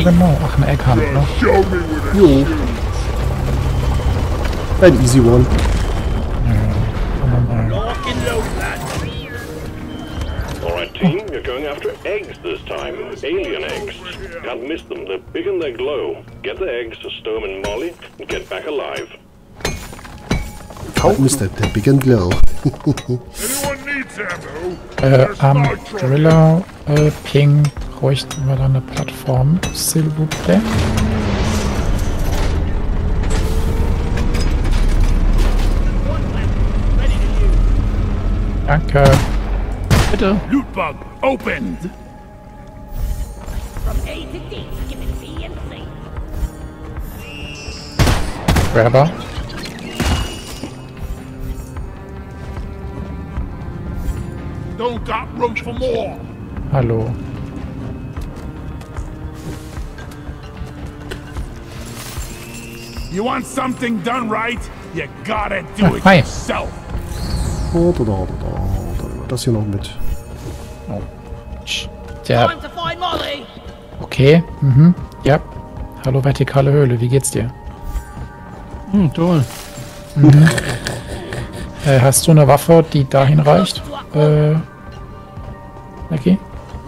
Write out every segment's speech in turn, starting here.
genau. Ach, eine Eckhand, ne? Jo. Ein easy one. Alright team, you're going after eggs this time. Alien eggs. Can't miss them, they're big and they glow. Get the eggs to Sturm and Molly and get back alive. Oh, Mr. The Big and Glow. Am Driller Ping bräuchten wir da eine Plattform. S'il vous plaît. Danke. Bitte. Lootbug opened. From A to D, skipping B and C. Grabber. Don't got room for more. Hallo. You want something done right? You gotta do it Hi. yourself. Oh, da nehmen wir das hier noch mit. Oh. Der. Time to find Molly. Okay. Mhm. Ja. Hallo vertikale Höhle. Wie geht's dir? Toll. Hast du eine Waffe, die dahin reicht? Okay.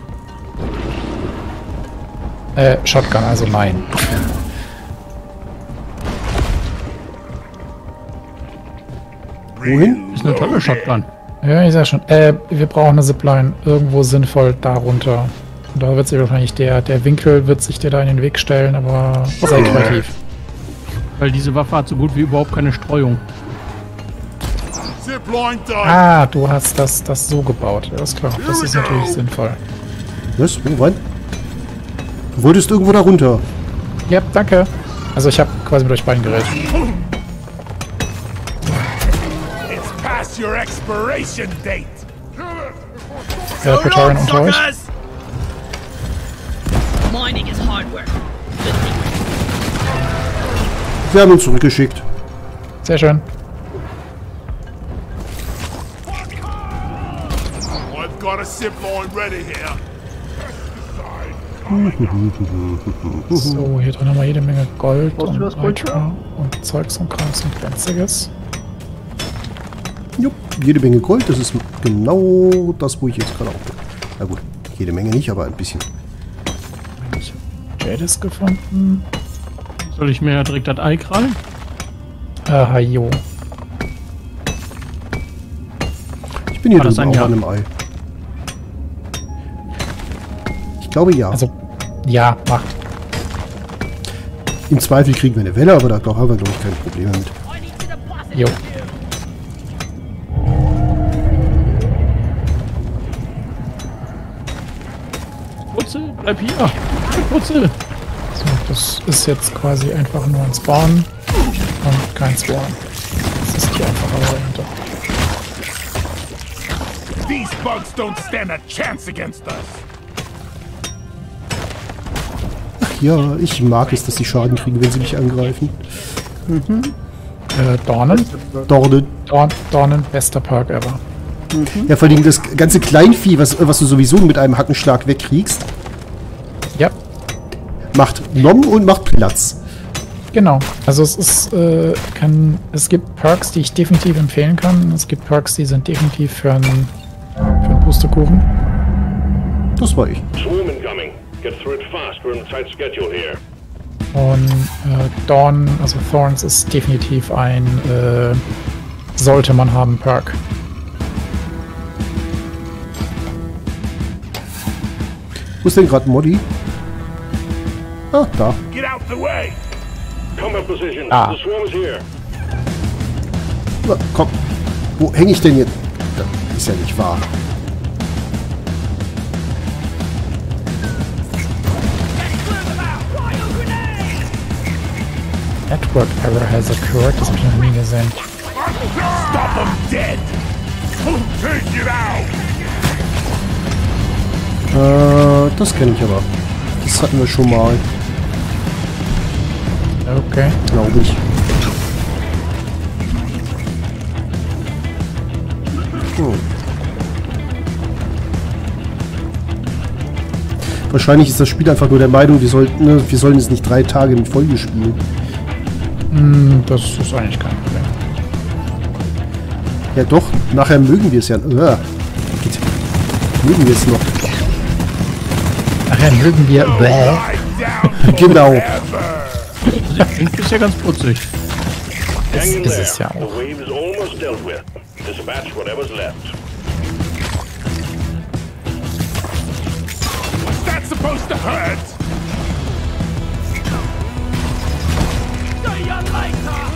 Shotgun, also nein. Wohin? Ist eine tolle Shotgun. Ja, ich sag schon. Wir brauchen eine Zipline irgendwo sinnvoll darunter. Und da wird sich wahrscheinlich der Winkel wird sich dir da in den Weg stellen, aber sei kreativ. Weil diese Waffe hat so gut wie überhaupt keine Streuung. Zipline done. Ah, du hast das so gebaut. Ja, ist klar. Das ist natürlich sinnvoll. Was? Wo rein? Du wolltest irgendwo da runter. Ja, danke. Also ich habe quasi mit euch beiden geredet. It's past your expiration date. Praetorian unter euch. Mining is hard work. Good thing. Wir haben ihn zurückgeschickt. Sehr schön. I've got a zipline ready here. So, hier drin haben wir jede Menge Gold und Nitro und Zeugs und Krams und Glänziges. Jupp, jede Menge Gold. Das ist genau das, wo ich jetzt gerade auch bin. Na gut, jede Menge nicht, aber ein bisschen. Ich habe Jadis gefunden. Soll ich mir ja direkt das Ei krallen? Aha, jo. Ich bin hier War das drüben ein auch Ja? an einem Ei. Ich glaube ja. Also, ja, macht. Im Zweifel kriegen wir eine Welle, aber da haben wir, glaube ich, keine Probleme mit. I need to deposit Jo. Putzel, bleib hier. Putzel. So, das ist jetzt quasi einfach nur ein Spawn und kein Spawn. Das ist die einfache Variante. These bugs don't stand a chance against us. Ja, ich mag es, dass sie Schaden kriegen, wenn sie mich angreifen. Dornen? Dornen. Bester Perk ever. Ja, vor allem das ganze Kleinvieh, was du sowieso mit einem Hackenschlag wegkriegst, Ja, macht Nom und macht Platz. genau. Also es ist, es gibt Perks, die ich definitiv empfehlen kann. Es gibt Perks, die sind definitiv für einen Pustekuchen. Das war ich. Swarm incoming. Get through it fast, we're on a tight schedule here. Und Dawn, also Thorns ist definitiv ein sollte man haben Perk. Wo ist denn gerade Modi? Ah, da. Get out the way. Combat position, Ah. the swarm is here. Na, komm. Wo hänge ich denn jetzt? Das ist ja nicht wahr. Network Error has occurred, das habe ich noch nie gesehen. Stop them dead. Take it out. Das kenne ich aber. Das hatten wir schon mal, Okay. glaube ich. Wahrscheinlich ist das Spiel einfach nur der Meinung, wir sollen es nicht 3 Tage in Folge spielen. Das ist eigentlich kein Problem. Ja doch, nachher mögen wir es ja. Mögen wir es noch. Nachher mögen wir... Genau. Klingt ist ja ganz putzig. Hang in ist there. es ja The auch. wave is almost dealt with. Dispatch whatever's left. That's supposed to hurt. See you later!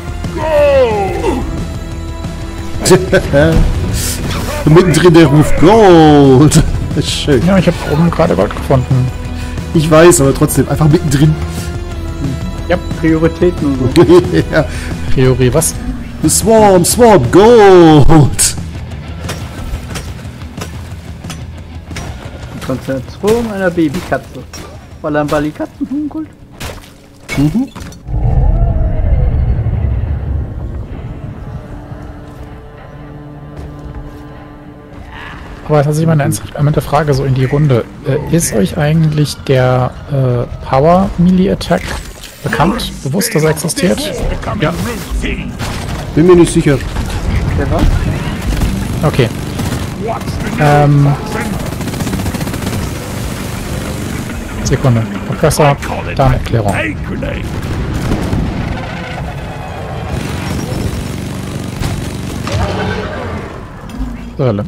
Go! Mittendrin der Ruf Gold. Schön. Ja, ich habe oben gerade Gold gefunden. Ich weiß, aber trotzdem einfach mittendrin. Ja, Prioritäten und so. Ja. Theorie, was? Swarm, Gold. Konzentration einer Babykatze. Ballern Katzen Gold. Mhm. Aber tatsächlich mal eine Frage so in die Runde. Ist euch eigentlich der Power Melee Attack bekannt? Bewusst, dass er existiert? Becoming routine. Bin mir nicht sicher. Der war? Okay. What's the news, Watson? Sekunde. Professor, Call it dann a Erklärung. grenade. Irle.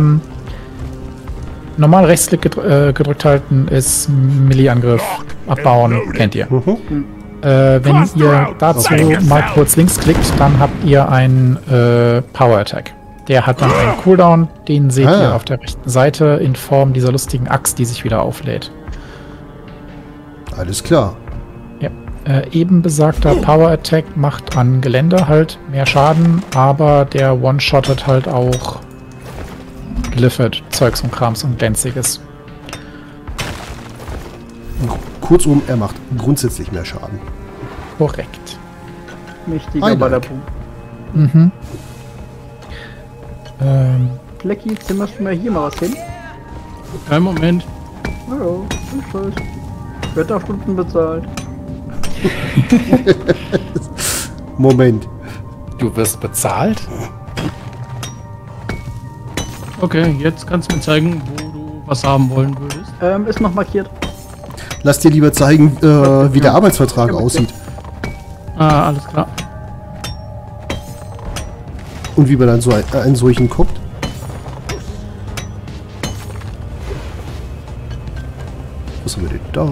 Normal Rechtsklick gedrückt halten ist Melee-Angriff abbauen, kennt ihr. Wenn ihr dazu mal kurz links klickt, dann habt ihr einen Power Attack. Der hat dann einen Cooldown, den seht ihr auf der rechten Seite in Form dieser lustigen Axt, die sich wieder auflädt. Alles klar. Ja. Eben besagter Power Attack macht an Gelände halt mehr Schaden, aber der One-Shottet halt auch Glyphid, Zeugs und Krams und Glänziges. Kurzum, er macht grundsätzlich mehr Schaden. Korrekt. Mächtiger I like. Badabum. Mhm. Flecki, zimmerst du mir hier mal was hin? Kein Moment. Oh ja, ich weiß. Wird auf Stunden bezahlt. Moment. Du wirst bezahlt? Okay, jetzt kannst du mir zeigen, wo du was haben wollen würdest. Ist noch markiert. Lass dir lieber zeigen, wie der Arbeitsvertrag aussieht. Ah, alles klar. Und wie man dann so einen solchen guckt. Was haben wir denn da?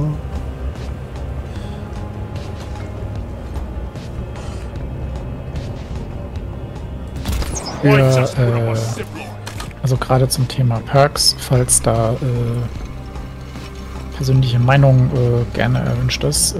Für, also gerade zum Thema Perks, falls da persönliche Meinung gerne erwünscht ist,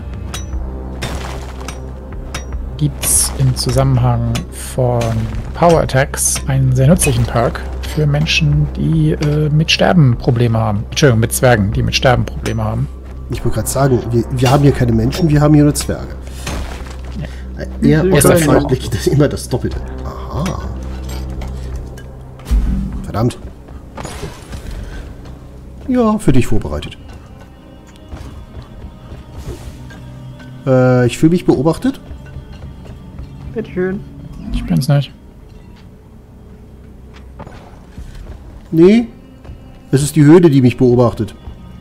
gibt es im Zusammenhang von Power Attacks einen sehr nützlichen Perk für Menschen, die mit Sterben Probleme haben. Entschuldigung, mit Zwergen, die mit Sterben Probleme haben. Ich wollte gerade sagen, wir haben hier keine Menschen, wir haben hier nur Zwerge. Ja. Eher außerfeindlich, das ist immer das Doppelte. Aha. Verdammt. Ja, für dich vorbereitet. Ich fühle mich beobachtet. Bitteschön. Ich bin's nicht. Nee. Es ist die Höhle, die mich beobachtet.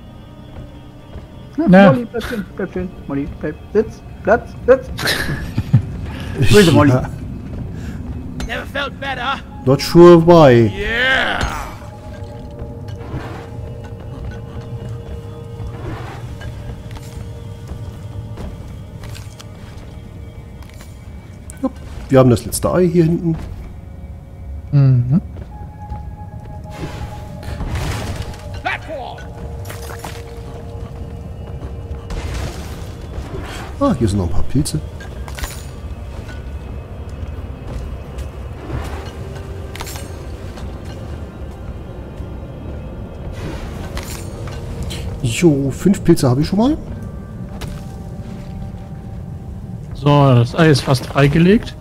Na. Molly, bleib schön. Molly, bleib. Sitz, Platz, Sitz. Böse Molly. Never felt better. Not sure why. Yeah! Jupp. Wir haben das letzte Ei hier hinten. Mhm. Platform! Ah, hier sind noch ein paar Pilze. Jo, 5 Pilze habe ich schon mal. So, das Ei ist fast freigelegt.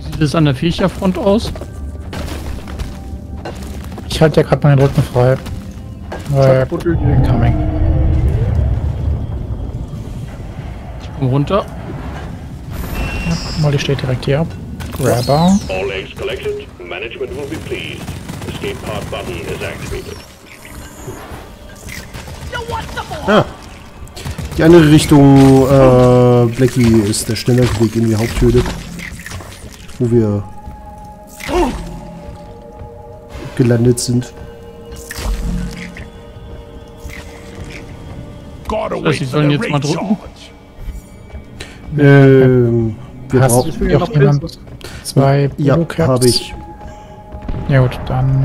Wie sieht es an der Viecherfront aus? Ich halte ja gerade meinen Rücken frei. Incoming. Ich komm runter. Molly steht direkt hier. Grabber. All eggs collected. Management will be pleased. Escape pod button is activated. Ah. Die andere Richtung, Blackie, ist der schnellere Weg in die Haupthöhle. Wo wir gelandet sind. Gotta Das heißt, die sollen jetzt mal drücken. Wir Hast brauchen... du noch jemand? 2 Ja, Blue Caps? habe ich. Ja gut, dann...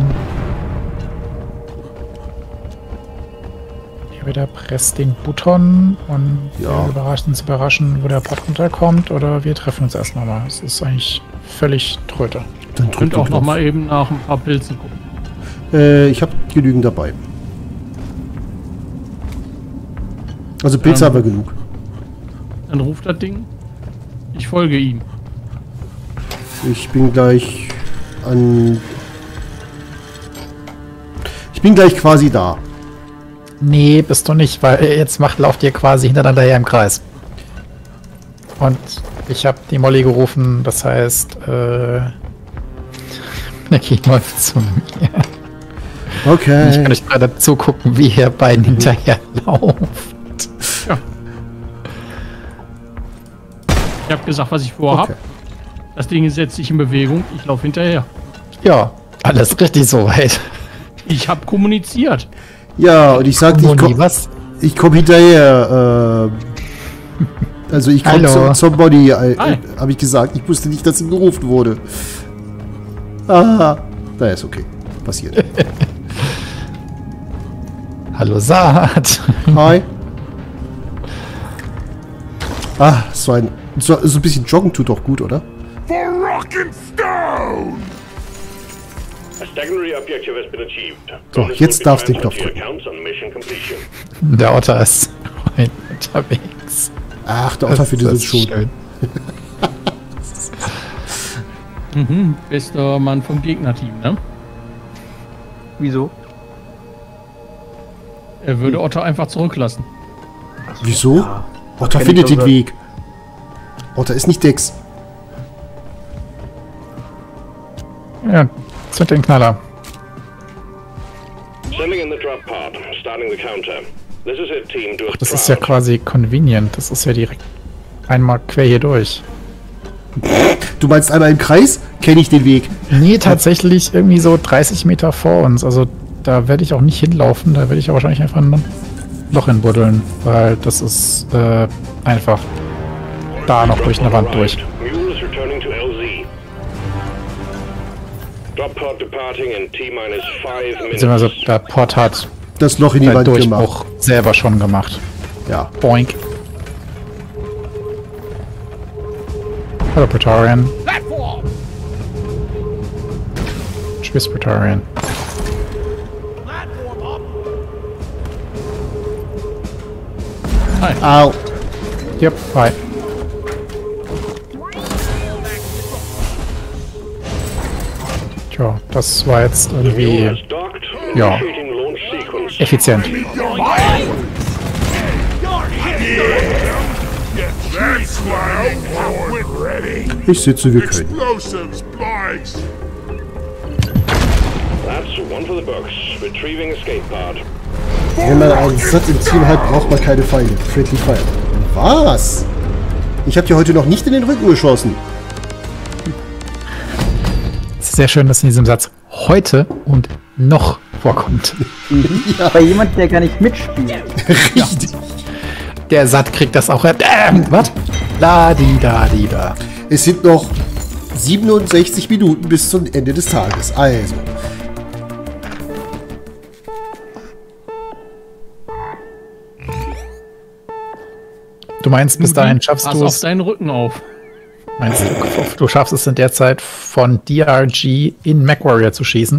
Hier wieder presst den Button und Ja. wir uns überraschen, wo der Pod runterkommt, oder wir treffen uns erst nochmal. Es ist eigentlich völlig Tröte. Dann Könnt drück auch den noch Knopf. mal eben nach ein paar Pilzen gucken. Ich habe genügend dabei. Also Pilze haben wir genug. Dann ruft das Ding. Ich folge ihm. Ich bin gleich an... Ich bin gleich quasi da. Nee, bist du nicht, weil jetzt lauft ihr quasi hintereinander her im Kreis. Und ich habe die Molly gerufen, das heißt, Nicky läuft zu mir. Okay. Ich kann euch gerade zugucken, wie ihr beiden hinterher lauft. Ja. Ich habe gesagt, was ich vorhab. Okay. Das Ding setzt sich in Bewegung. Ich laufe hinterher. Ja, alles richtig soweit. Ich habe kommuniziert. Ja, und ich sagte, Moni, was? ich komm hinterher. Also ich komme Hallo. zur Body, Hi. habe ich gesagt. Ich wusste nicht, dass sie gerufen wurde. Ah, na ist okay. Passiert. Hallo Saat. Hi. Ah, so ein bisschen joggen tut doch gut, oder? For rock and stone! A secondary objective has been achieved. So, Bonus jetzt will be darfst du den transferred Knopf to your accounts on mission completion. Der Otter ist unterwegs. Ach, der Otter findet uns schon. schön. Bester Mann vom Gegnerteam, ne? Wieso? Er würde Otter einfach zurücklassen. Wieso? Ja, Otter kenn findet ich den doch. Weg. Otter ist nicht Dex. Ja, zünd den Knaller. Sending in the drop pod. Starting the counter. This is it, team. Do it Das ist ja proud. quasi convenient. Das ist ja direkt einmal quer hier durch. Du meinst einmal im Kreis? Kenne ich den Weg. Nee, tatsächlich irgendwie so 30 Meter vor uns. Also da werde ich auch nicht hinlaufen. Da werde ich ja wahrscheinlich einfach ein Loch hinbuddeln. Weil das ist einfach da noch durch eine Wand durch. Mule is returning to LZ. Drop pod departing in T-minus 5 minutes. Beziehungsweise der Port hat Das Loch in die seinen Wand Durchbruch gemacht. selber schon gemacht. Ja. Boink. Hallo Praetorian. Platform! Tschüss Praetorian. Platform up! Au. Yep, hi. Tja, das war jetzt Mule irgendwie has docked. Ja. Initiating launch sequence. effizient. That's why I'm ready. Ich sitze, wir können. Explosives, please. That's one for the books. Retrieving escape pod. Wenn man einen Satz im Team hat, braucht man keine Feinde. Friendly Fire. Was? Ich habe dir heute noch nicht in den Rücken geschossen. Es ist sehr schön, dass in diesem Satz heute und noch vorkommt. Bei jemand, der gar nicht mitspielt. Richtig. Der Satt kriegt das auch. Was? La-di-da-di-da. Es sind noch 67 Minuten bis zum Ende des Tages. Also. Du meinst, bis dahin schaffst Pass du auf es. deinen Rücken auf. Meinst du schaffst es in der Zeit von DRG in MacWarrior zu schießen?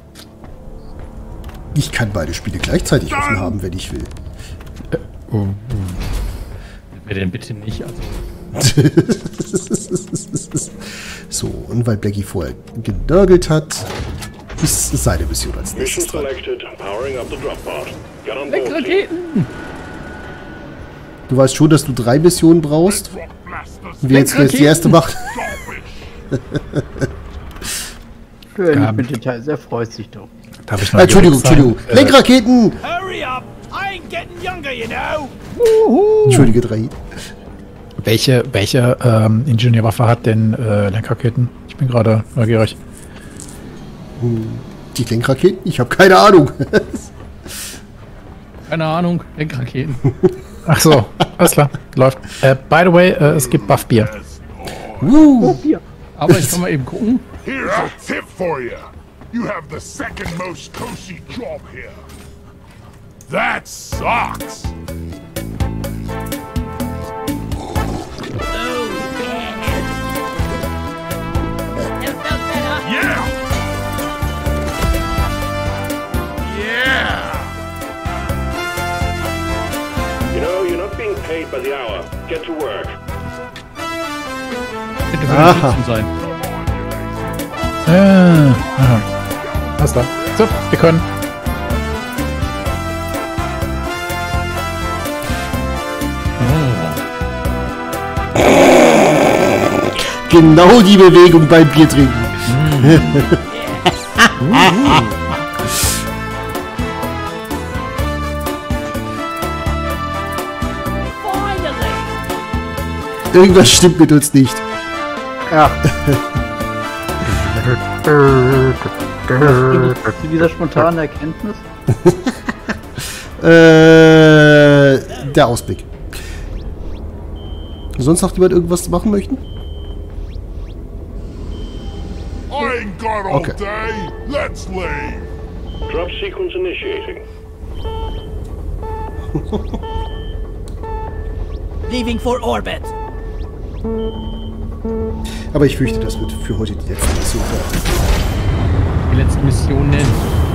Ich kann beide Spiele gleichzeitig offen haben, wenn ich will. Wer denn bitte nicht? Also, So, und weil Blackie vorher genörgelt hat, ist seine Mission als Mission nächstes dran. selected. Powering up the drop pod. Get on board. team. Raketen! Du weißt schon, dass du 3 Missionen brauchst. Rock blasters. Wer jetzt gleich die erste macht. Für nicht mit Details, er freut sich doch. Darf ich noch Entschuldigung. Lenkraketen! Hurry up! I ain't getting younger, you know. Entschuldige, 3. Welche Ingenieurwaffe hat denn Lenkraketen? Ich bin gerade neugierig. Die Lenkraketen? Ich habe keine Ahnung. Keine Ahnung, Lenkraketen. Ach so, alles klar, läuft. By the way, es gibt Buffbier. Bier. Aber ich kann mal eben gucken. Here's a tip for you. You have the second most cosy job here. That sucks. Yeah. Yeah. You know, you're not being paid by the hour. Get to work. Bitte für die Sitzen sein. Aha. Alles klar. So, wir können. Genau die Bewegung beim Bier trinken. Irgendwas stimmt mit uns nicht. Ja. Zu dieser spontanen Erkenntnis? Der Ausblick. Sonst noch jemand irgendwas machen möchten? I ain't got all Okay. day. Let's leave. Drop sequence initiating. Leaving for orbit. Aber ich fürchte, das wird für heute die letzte Mission werden. Die letzte Mission nennen.